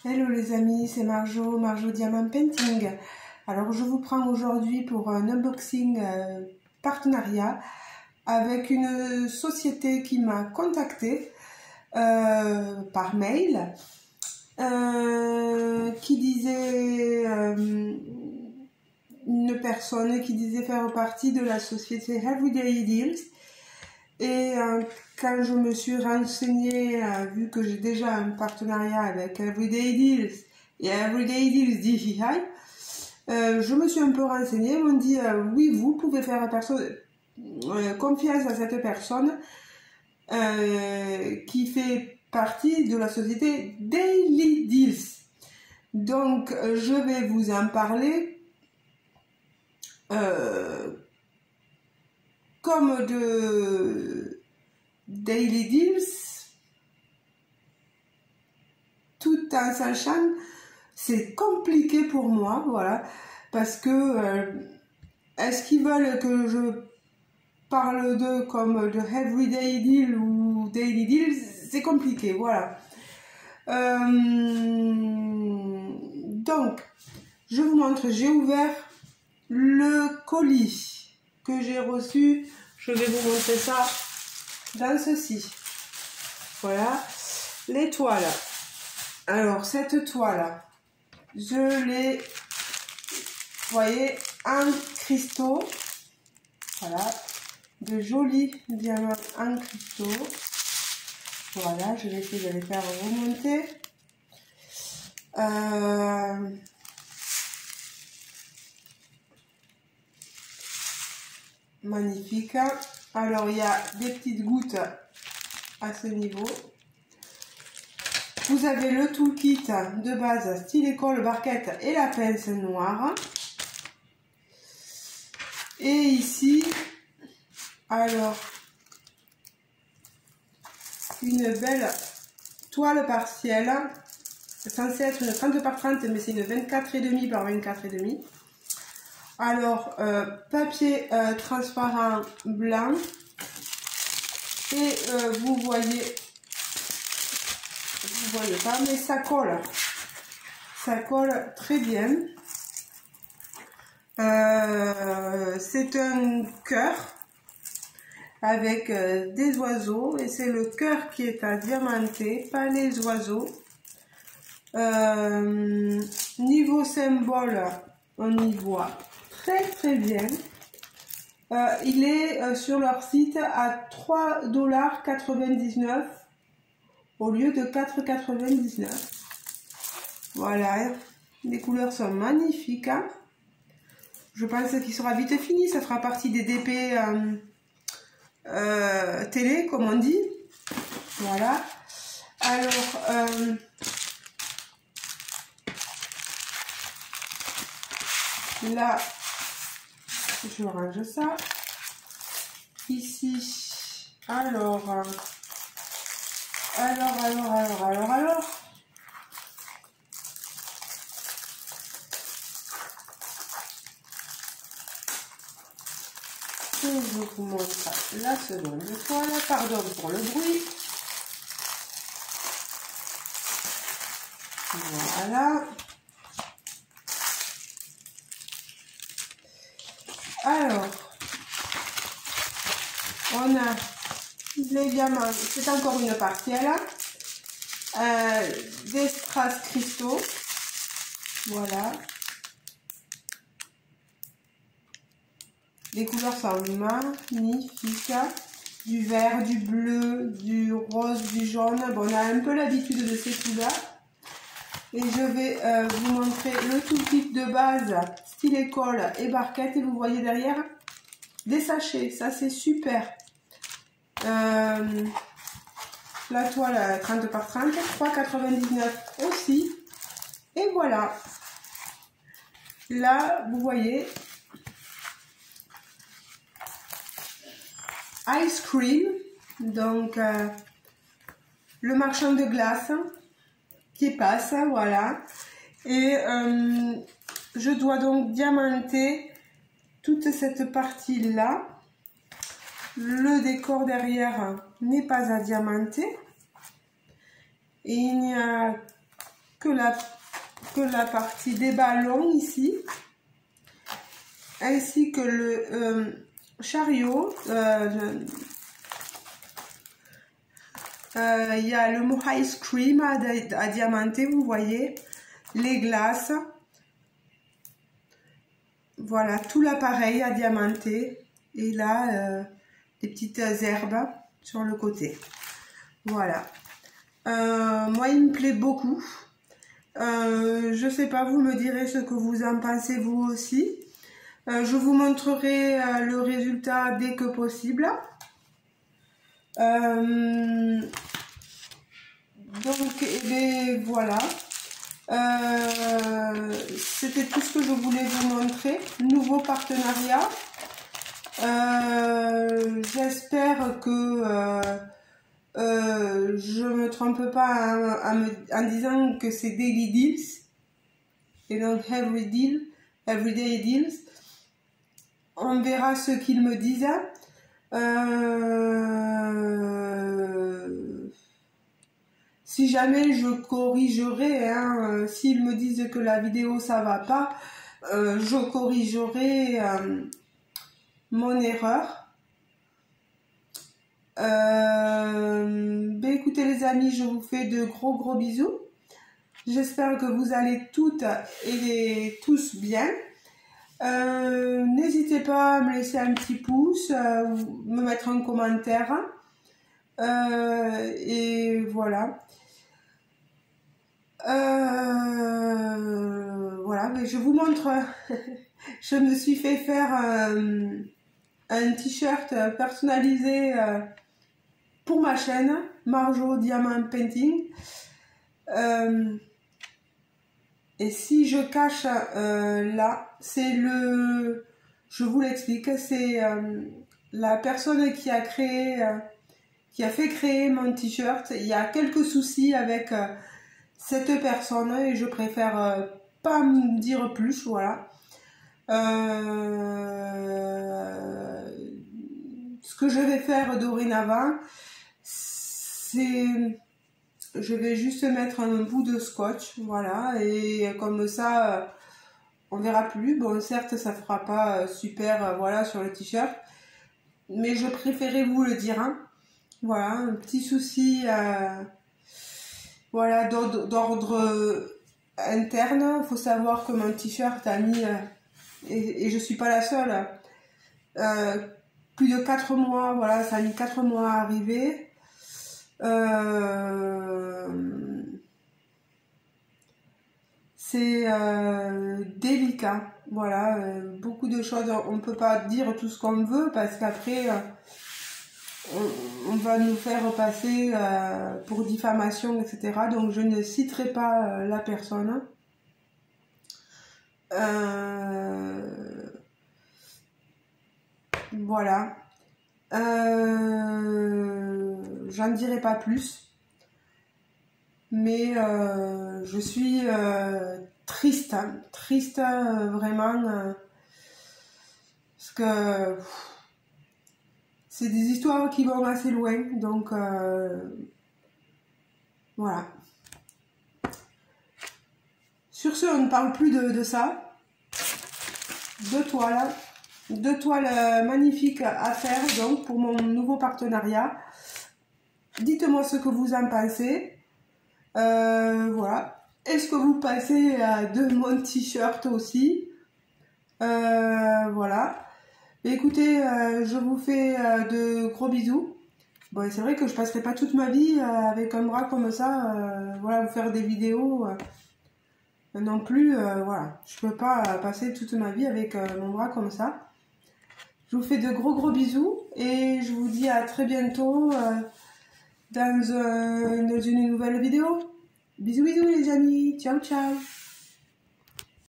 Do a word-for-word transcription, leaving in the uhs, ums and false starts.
Hello les amis, c'est Marjo, Marjo Diamant Painting. Alors je vous prends aujourd'hui pour un unboxing euh, partenariat avec une société qui m'a contacté euh, par mail, euh, qui disait, euh, une personne qui disait faire partie de la société Everyday Deals. Et euh, quand je me suis renseignée, euh, vu que j'ai déjà un partenariat avec Everyday Deals et Everyday Deals D J I, euh, je me suis un peu renseignée. Ils m'ont dit euh, oui, vous pouvez faire personne, euh, confiance à cette personne euh, qui fait partie de la société Daily Deals. Donc euh, je vais vous en parler euh, comme de Daily Deals, tout en sachant c'est compliqué pour moi, voilà, parce que euh, est-ce qu'ils veulent que je parle d'eux comme de Everyday Deal ou Daily Deals? C'est compliqué, voilà. Euh, donc, je vous montre, j'ai ouvert le colis que j'ai reçu. Je vais vous montrer ça dans ceci. Voilà, les toiles. Alors, cette toile, je l'ai, vous voyez, en cristaux. Voilà, de jolis diamants en cristaux. Voilà, je vais essayer de les faire remonter. Euh, magnifique. Alors, il y a des petites gouttes à ce niveau. Vous avez le toolkit de base, stylet colle, barquette et la pince noire. Et ici, alors, une belle toile partielle, censée être une trente par trente, mais c'est une vingt-quatre et demi par vingt-quatre et demi. Alors, euh, papier euh, transparent blanc. Et euh, vous voyez, vous voyez pas, mais ça colle. Ça colle très bien. Euh, c'est un cœur avec euh, des oiseaux, et c'est le cœur qui est à diamanter, pas les oiseaux. Euh, niveau symbole, on y voit très très bien. Euh, il est euh, sur leur site à trois dollars quatre-vingt-dix-neuf au lieu de quatre dollars quatre-vingt-dix-neuf. Voilà, les couleurs sont magnifiques. Hein. Je pense qu'il sera vite fini, ça fera partie des D P euh, euh, télé, comme on dit. Voilà. Alors, euh, là, je range ça. Ici, alors, euh, alors, alors, alors, alors, alors. Je vous montre la seconde toile, pardon pour le bruit. Voilà. Alors, on a les diamants, c'est encore une partielle, euh, des strass cristaux, voilà. Les couleurs sont magnifiques, du vert, du bleu, du rose, du jaune. Bon, on a un peu l'habitude de ces couleurs. Et je vais euh, vous montrer le toolkit de base, stylet colle et barquette. Et vous voyez derrière des sachets, ça c'est super. Euh, la toile trente par trente, trois dollars quatre-vingt-dix-neuf aussi. Et voilà. Là, vous voyez, Ice Cream, donc euh, le marchand de glace qui passe, voilà. Et euh, je dois donc diamanter toute cette partie-là. Le décor derrière n'est pas à diamanter. Et il n'y a que la, que la partie des ballons ici, ainsi que le euh, chariot. Euh, le, euh, il y a le mot ice cream à, à diamanter, vous voyez, les glaces. Voilà, tout l'appareil à diamanter. Et là, euh, des petites herbes sur le côté. Voilà. Euh, moi, il me plaît beaucoup. Euh, je sais pas, vous me direz ce que vous en pensez vous aussi. Euh, je vous montrerai euh, le résultat dès que possible. Euh, donc, et bien, voilà. Euh, C'était tout ce que je voulais vous montrer. Nouveau partenariat. Euh, J'espère que euh, euh, je me trompe pas en, en, en disant que c'est daily deals et donc every deal, everyday deals. On verra ce qu'ils me disent. Euh, si jamais je corrigerai, hein, s'ils me disent que la vidéo ça va pas, euh, je corrigerai euh, mon erreur. Euh, ben écoutez les amis, je vous fais de gros gros bisous. J'espère que vous allez toutes et tous bien. Euh, N'hésitez pas à me laisser un petit pouce, euh, me mettre un commentaire. Euh, et voilà. Euh, voilà, mais je vous montre. Je me suis fait faire euh, un t-shirt personnalisé euh, pour ma chaîne, Marjo Diamant Painting. Euh, et si je cache euh, là, c'est le, je vous l'explique, c'est euh, la personne qui a créé, euh, qui a fait créer mon t-shirt. Il y a quelques soucis avec euh, cette personne et je préfère euh, pas me dire plus, voilà. Euh, ce que je vais faire dorénavant, c'est, je vais juste mettre un bout de scotch, voilà, et comme ça, on verra plus. Bon, certes, ça fera pas super, voilà, sur le t-shirt, mais je préférais vous le dire, hein. Voilà, un petit souci, euh, voilà, d'ordre interne. Il faut savoir que mon t-shirt a mis, euh, et, et je suis pas la seule, euh, plus de quatre mois, voilà, ça a mis quatre mois à arriver. Euh, c'est euh, délicat, voilà, euh, beaucoup de choses, on peut pas dire tout ce qu'on veut parce qu'après euh, on, on va nous faire passer euh, pour diffamation, et cetera. Donc je ne citerai pas euh, la personne. Euh, voilà. Euh, j'en dirai pas plus, mais euh, je suis euh, triste, hein, triste euh, vraiment, euh, parce que pff, c'est des histoires qui vont assez loin, donc euh, voilà. Sur ce, on ne parle plus de, de ça. Deux toiles. Deux toiles magnifiques à faire donc pour mon nouveau partenariat. Dites-moi ce que vous en pensez. Euh, voilà. Est-ce que vous pensez euh, de mon t-shirt aussi? euh, Voilà. Écoutez, euh, je vous fais euh, de gros bisous. Bon, c'est vrai que je passerai pas toute ma vie euh, avec un bras comme ça. Euh, voilà, vous faire des vidéos. Euh, non plus, euh, voilà. Je peux pas passer toute ma vie avec euh, mon bras comme ça. Je vous fais de gros gros bisous et je vous dis à très bientôt euh, dans, euh, dans une nouvelle vidéo. Bisous bisous les amis, ciao ciao.